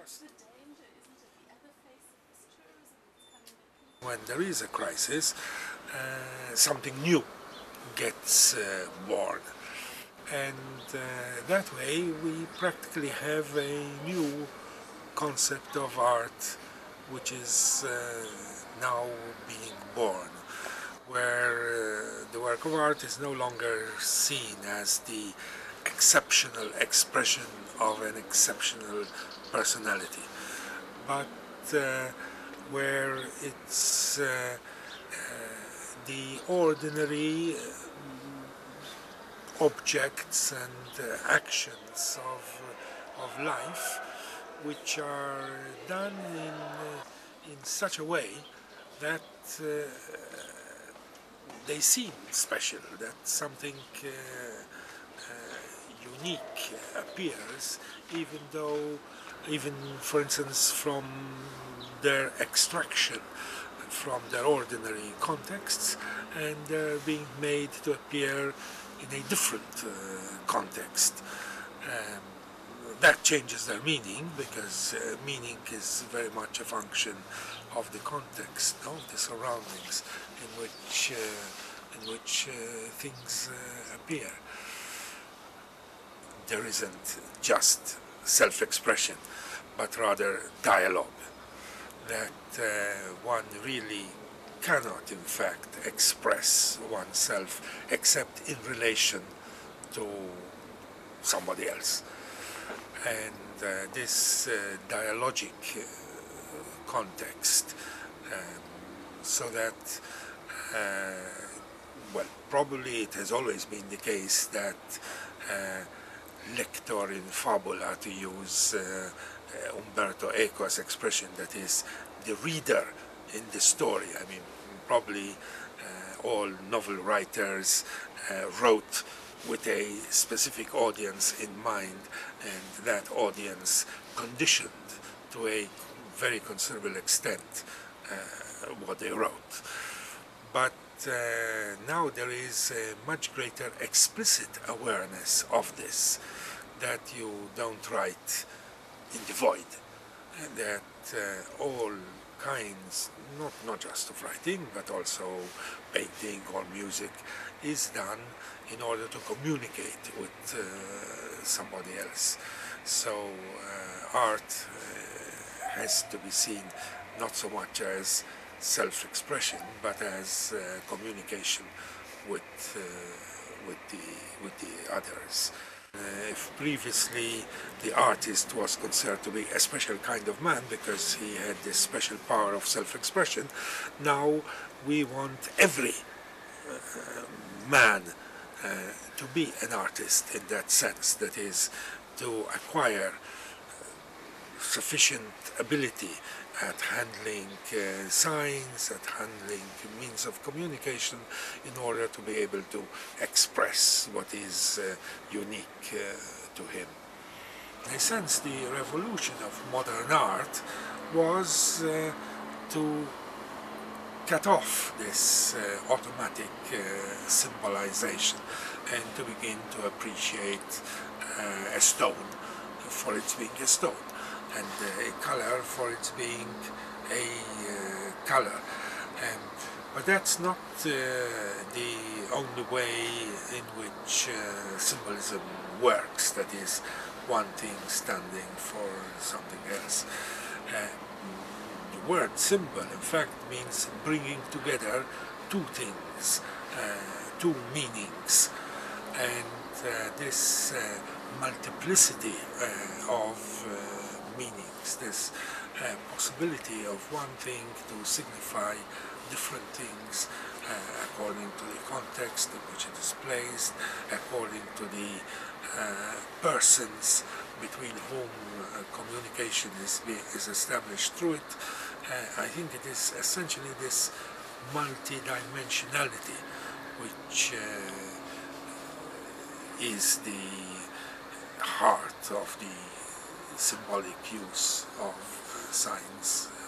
the danger, isn't it? The other face of this tourism that's coming that people... When there is a crisis, something new gets born. And that way we practically have a new concept of art which is now being born, where the work of art is no longer seen as the exceptional expression of an exceptional personality, but where it's the ordinary objects and actions of life, which are done in such a way that they seem special, that something unique appears, even for instance from their extraction from their ordinary contexts, and they're being made to appear in a different context. That changes their meaning, because meaning is very much a function of the context, of the surroundings in which things appear. There isn't just self-expression, but rather dialogue, that one really cannot in fact express oneself except in relation to somebody else. And this dialogic context, so that, well, probably it has always been the case that lector in fabula, to use Umberto Eco's expression, that is, the reader in the story. I mean, probably all novel writers wrote with a specific audience in mind, and that audience conditioned to a very considerable extent what they wrote. But now there is a much greater explicit awareness of this, that you don't write in the void, and that all kinds, not just of writing, but also painting or music, is done in order to communicate with somebody else. So art has to be seen not so much as self-expression, but as communication with the others. If previously the artist was considered to be a special kind of man because he had this special power of self-expression, now we want every man to be an artist in that sense, that is, to acquire sufficient ability at handling signs, at handling means of communication, in order to be able to express what is unique to him. In a sense, the revolution of modern art was to cut off this automatic symbolization, and to begin to appreciate a stone for its being a stone, and a color for its being a color. But that's not the only way in which symbolism works, that is, one thing standing for something else. The word symbol, in fact, means bringing together two things, two meanings, and this multiplicity of meanings, this possibility of one thing to signify different things according to the context in which it is placed, according to the persons between whom communication is established through it. I think it is essentially this multidimensionality which is the heart of the symbolic use of signs